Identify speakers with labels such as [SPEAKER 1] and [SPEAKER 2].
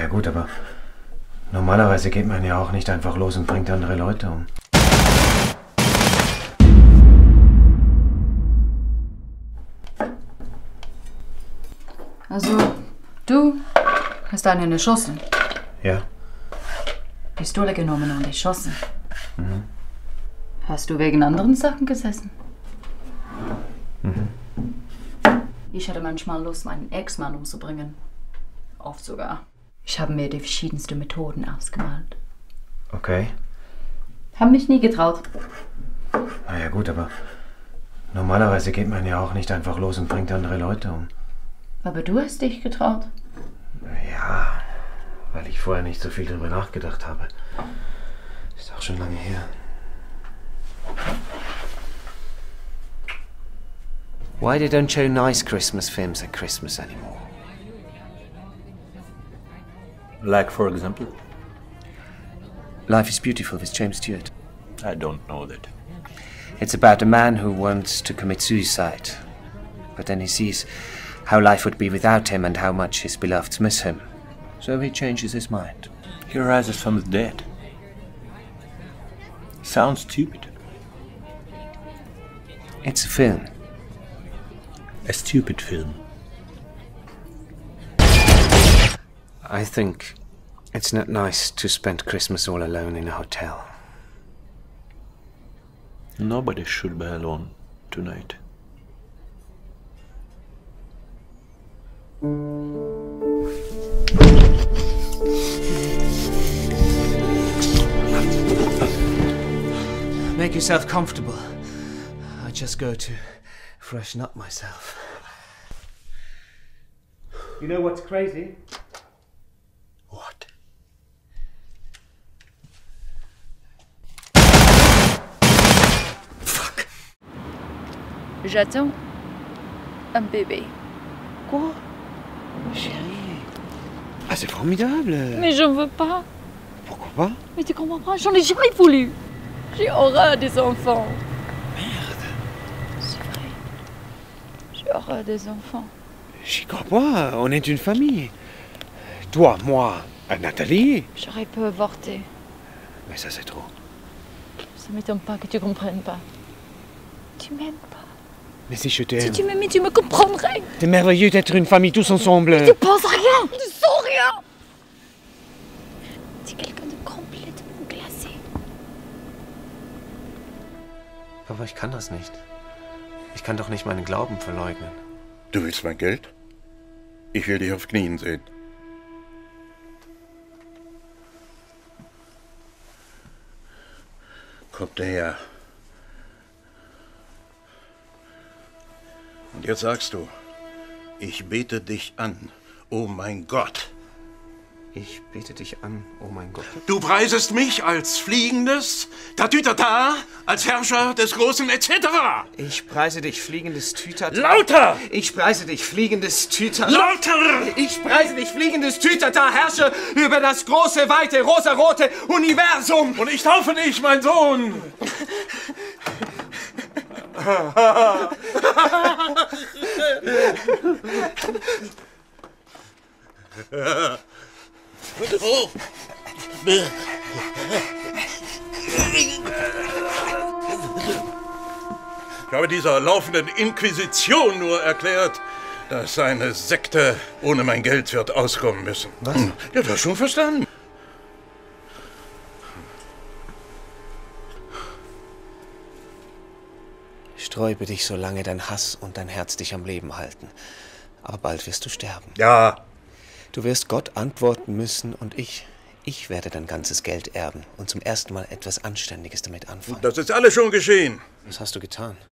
[SPEAKER 1] Naja gut, aber normalerweise geht man ja auch nicht einfach los und bringt andere Leute um.
[SPEAKER 2] Also, du hast einen erschossen.
[SPEAKER 1] Ja.
[SPEAKER 2] Pistole genommen und erschossen.
[SPEAKER 1] Mhm.
[SPEAKER 2] Hast du wegen anderen Sachen gesessen?
[SPEAKER 1] Mhm.
[SPEAKER 2] Ich hatte manchmal Lust, meinen Ex-Mann umzubringen. Oft sogar. Ich habe mir die verschiedensten Methoden ausgemalt.
[SPEAKER 1] Okay.
[SPEAKER 2] Hab mich nie getraut.
[SPEAKER 1] Naja gut, aber normalerweise geht man ja auch nicht einfach los und bringt andere Leute um.
[SPEAKER 2] Aber du hast dich getraut.
[SPEAKER 1] Ja, weil ich vorher nicht so viel drüber nachgedacht habe. Ist auch schon lange her.
[SPEAKER 3] Why they don't show nice Christmas films at Christmas anymore?
[SPEAKER 4] Like, for example?
[SPEAKER 3] Life is Beautiful with James Stewart.
[SPEAKER 4] I don't know that.
[SPEAKER 3] It's about a man who wants to commit suicide, but then he sees how life would be without him and how much his beloveds miss him. So he changes his mind.
[SPEAKER 4] He rises from the dead. Sounds stupid.
[SPEAKER 3] It's a film.
[SPEAKER 4] A stupid film.
[SPEAKER 3] I think it's not nice to spend Christmas all alone in a hotel.
[SPEAKER 4] Nobody should be alone tonight.
[SPEAKER 3] Make yourself comfortable. I just go to freshen up myself. You know what's crazy?
[SPEAKER 4] What?
[SPEAKER 3] Fuck.
[SPEAKER 5] J'attends un bébé.
[SPEAKER 3] Quoi? Chérie. Ah, c'est formidable.
[SPEAKER 5] Mais j'en veux pas.
[SPEAKER 3] Pourquoi pas?
[SPEAKER 5] Mais tu comprends pas, j'en ai jamais voulu. J'ai horreur des enfants.
[SPEAKER 3] Merde.
[SPEAKER 5] C'est vrai. J'ai horreur des enfants.
[SPEAKER 3] J'y crois pas. On est une famille. Toi, moi, Nathalie.
[SPEAKER 5] J'aurais pu avorter.
[SPEAKER 3] Mais ça, c'est trop.
[SPEAKER 5] Ça m'étonne pas que tu comprennes pas. Tu m'aimes pas.
[SPEAKER 3] Mais si je
[SPEAKER 5] Si
[SPEAKER 3] t'aime.
[SPEAKER 5] tu m'aimais, tu me comprendrais.
[SPEAKER 3] C'est merveilleux d'être une famille tous ensemble.
[SPEAKER 5] Tu penses à rien. Tu sens rien. Tu es quelqu'un de complètement glacé.
[SPEAKER 3] Aber ich kann das nicht. Ich kann doch nicht meinen Glauben verleugnen.
[SPEAKER 6] Du willst mein Geld? Ich will dich auf Knien sehen. Kommt her. Und jetzt sagst du, ich bete dich an, oh mein Gott.
[SPEAKER 3] Ich bete dich an, oh mein Gott.
[SPEAKER 6] Du preisest mich als fliegendes Tatütata, als Herrscher des großen Etc.
[SPEAKER 3] Ich preise dich, fliegendes Tütata.
[SPEAKER 6] Lauter!
[SPEAKER 3] Ich preise dich, fliegendes Tütata.
[SPEAKER 6] Lauter!
[SPEAKER 3] Ich preise dich, fliegendes Tütata, herrsche über das große, weite, rosarote Universum.
[SPEAKER 6] Und ich taufe dich, mein Sohn! Ich habe dieser laufenden Inquisition nur erklärt, dass eine Sekte ohne mein Geld wird auskommen müssen.
[SPEAKER 3] Was?
[SPEAKER 6] Ja, du hast schon verstanden.
[SPEAKER 3] Sträube dich, solange dein Hass und dein Herz dich am Leben halten. Aber bald wirst du sterben.
[SPEAKER 6] Ja,
[SPEAKER 3] Du wirst Gott antworten müssen und ich werde dein ganzes Geld erben und zum ersten Mal etwas Anständiges damit anfangen.
[SPEAKER 6] das ist alles schon geschehen.
[SPEAKER 3] Was hast du getan?